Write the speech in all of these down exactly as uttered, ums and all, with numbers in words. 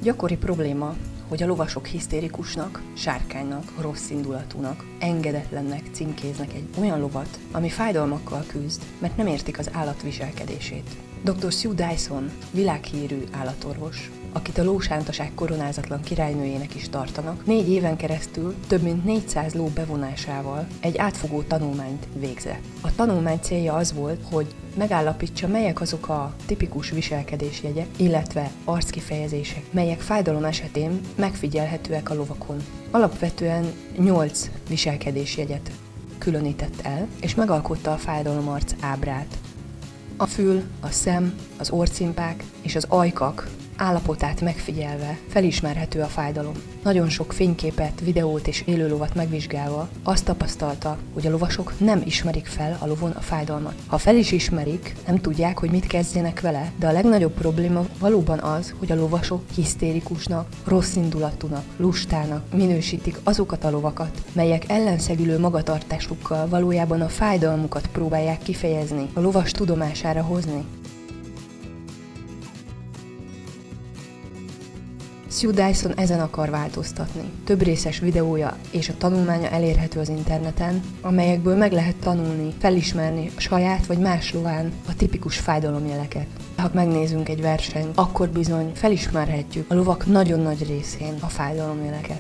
Gyakori probléma, hogy a lovasok hisztérikusnak, sárkánynak, rosszindulatúnak, engedetlennek címkéznek egy olyan lovat, ami fájdalmakkal küzd, mert nem értik az állat viselkedését. doktor Sue Dyson világhírű állatorvos, akit a lósántaság koronázatlan királynőjének is tartanak, négy éven keresztül több mint négyszáz ló bevonásával egy átfogó tanulmányt végzett. A tanulmány célja az volt, hogy megállapítsa, melyek azok a tipikus viselkedésjegyek, illetve arckifejezések, melyek fájdalom esetén megfigyelhetőek a lovakon. Alapvetően nyolc viselkedésjegyet különített el, és megalkotta a fájdalomarc ábrát. A fül, a szem, az orrcimpák és az ajkak állapotát megfigyelve felismerhető a fájdalom. Nagyon sok fényképet, videót és élőlovat megvizsgálva azt tapasztalta, hogy a lovasok nem ismerik fel a lovon a fájdalmat. Ha fel is ismerik, nem tudják, hogy mit kezdjenek vele, de a legnagyobb probléma valóban az, hogy a lovasok hisztérikusnak, rosszindulatúnak, lustának minősítik azokat a lovakat, melyek ellenszegülő magatartásukkal valójában a fájdalmukat próbálják kifejezni, a lovas tudomására hozni. Sue Dyson ezen akar változtatni. Több részes videója és a tanulmánya elérhető az interneten, amelyekből meg lehet tanulni, felismerni a saját vagy más lován a tipikus fájdalomjeleket. Ha megnézünk egy versenyt, akkor bizony felismerhetjük a lovak nagyon nagy részén a fájdalomjeleket.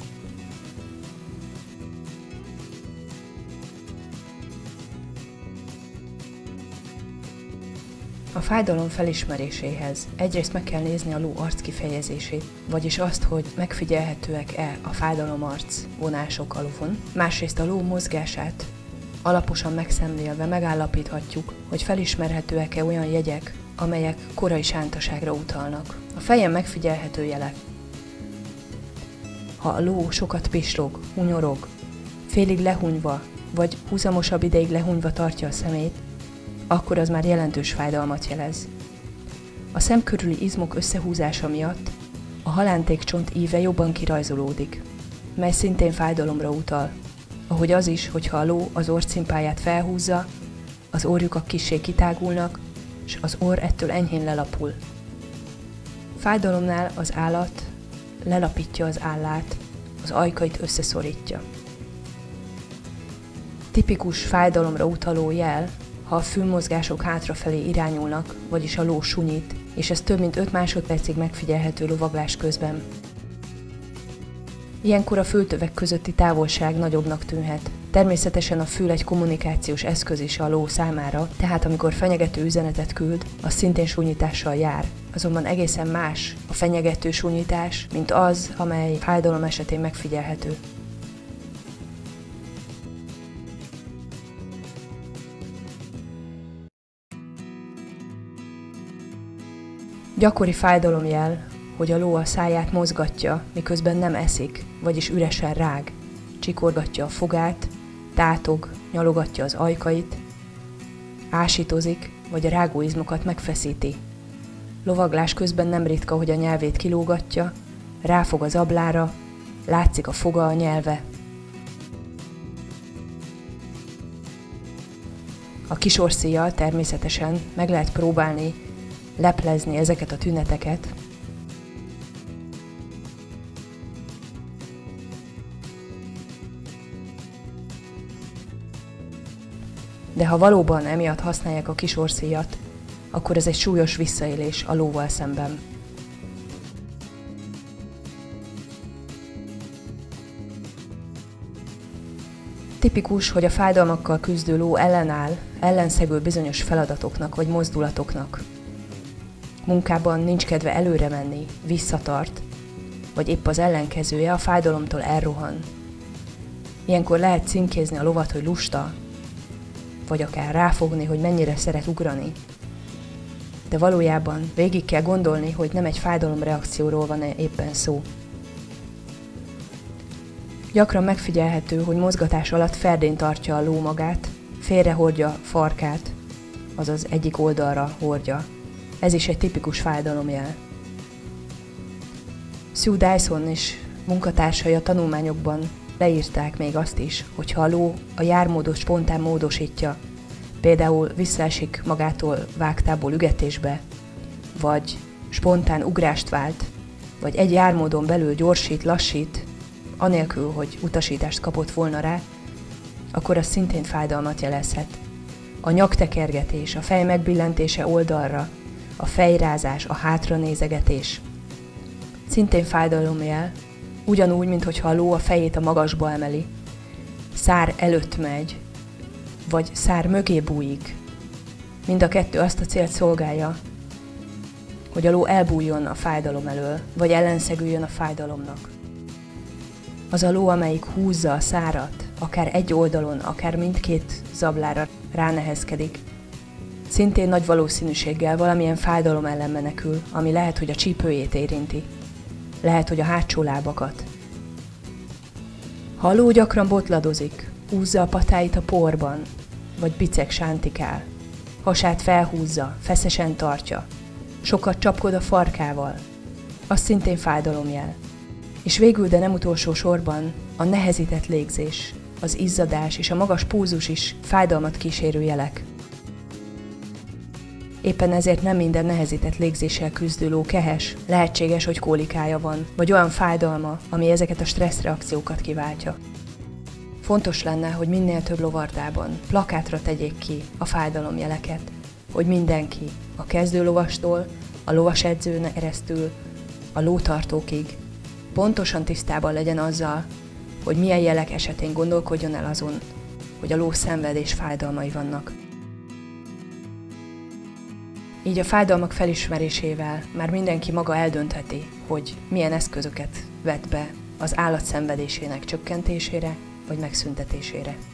A fájdalom felismeréséhez egyrészt meg kell nézni a ló arckifejezését, vagyis azt, hogy megfigyelhetőek-e a fájdalomarc vonások a lovon. Másrészt a ló mozgását alaposan megszemlélve megállapíthatjuk, hogy felismerhetőek-e olyan jegyek, amelyek korai sántaságra utalnak. A fejen megfigyelhető jelek. Ha a ló sokat pislog, hunyorog, félig lehunyva, vagy húzamosabb ideig lehunyva tartja a szemét, akkor az már jelentős fájdalmat jelez. A szem körüli izmok összehúzása miatt a halántékcsont íve jobban kirajzolódik, mely szintén fájdalomra utal, ahogy az is, hogyha a ló az orrcimpáját felhúzza, az orrjukak kissé kitágulnak, és az orr ettől enyhén lelapul. Fájdalomnál az állat lelapítja az állát, az ajkait összeszorítja. Tipikus fájdalomra utaló jel, ha a fülmozgások hátrafelé irányulnak, vagyis a ló sunyít, és ez több mint öt másodpercig megfigyelhető lovaglás közben. Ilyenkor a fültövek közötti távolság nagyobbnak tűnhet. Természetesen a fül egy kommunikációs eszköz is a ló számára, tehát amikor fenyegető üzenetet küld, az szintén sunyítással jár. Azonban egészen más a fenyegető sunyítás, mint az, amely fájdalom esetén megfigyelhető. Gyakori fájdalomjel, hogy a ló a száját mozgatja, miközben nem eszik, vagyis üresen rág, csikorgatja a fogát, tátog, nyalogatja az ajkait, ásítozik, vagy a rágóizmokat megfeszíti. Lovaglás közben nem ritka, hogy a nyelvét kilógatja, ráfog az ablára, látszik a foga, a nyelve. A kisorszíjjal természetesen meg lehet próbálni leplezni ezeket a tüneteket, de ha valóban emiatt használják a kisorszíjat, akkor ez egy súlyos visszaélés a lóval szemben. Tipikus, hogy a fájdalmakkal küzdő ló ellenáll, ellenszegül bizonyos feladatoknak vagy mozdulatoknak. Munkában nincs kedve előre menni, visszatart, vagy épp az ellenkezője, a fájdalomtól elrohan. Ilyenkor lehet címkézni a lovat, hogy lusta, vagy akár ráfogni, hogy mennyire szeret ugrani. De valójában végig kell gondolni, hogy nem egy fájdalomreakcióról van éppen szó. Gyakran megfigyelhető, hogy mozgatás alatt ferdén tartja a ló magát, félrehordja farkát, azaz egyik oldalra hordja. Ez is egy tipikus fájdalomjel. Sue Dyson és munkatársai a tanulmányokban leírták még azt is, hogy ha a ló a jármódot spontán módosítja, például visszaesik magától vágtából ügetésbe, vagy spontán ugrást vált, vagy egy jármódon belül gyorsít, lassít, anélkül, hogy utasítást kapott volna rá, akkor az szintén fájdalmat jelezhet. A nyaktekergetés, a fej megbillentése oldalra, a fejrázás, a hátranézegetés szintén fájdalomjel, ugyanúgy, minthogyha a ló a fejét a magasba emeli, szár előtt megy, vagy szár mögé bújik. Mind a kettő azt a célt szolgálja, hogy a ló elbújjon a fájdalom elől, vagy ellenszegüljön a fájdalomnak. Az a ló, amelyik húzza a szárat, akár egy oldalon, akár mindkét zablára ránehezkedik, szintén nagy valószínűséggel valamilyen fájdalom ellen menekül, ami lehet, hogy a csípőjét érinti, lehet, hogy a hátsó lábakat. Ha a ló gyakran botladozik, húzza a patáit a porban, vagy biceg sántikál, hasát felhúzza, feszesen tartja, sokat csapkod a farkával, az szintén fájdalomjel. És végül, de nem utolsó sorban, a nehezített légzés, az izzadás és a magas pulzus is fájdalmat kísérő jelek. Éppen ezért nem minden nehezített légzéssel küzdő ló kehes, lehetséges, hogy kólikája van, vagy olyan fájdalma, ami ezeket a stresszreakciókat kiváltja. Fontos lenne, hogy minél több lovardában plakátra tegyék ki a fájdalomjeleket, hogy mindenki, a kezdő lovastól, a lovasedzőn keresztül, a lótartókig pontosan tisztában legyen azzal, hogy milyen jelek esetén gondolkodjon el azon, hogy a ló szenved és fájdalmai vannak. Így a fájdalmak felismerésével már mindenki maga eldöntheti, hogy milyen eszközöket vet be az állat szenvedésének csökkentésére vagy megszüntetésére.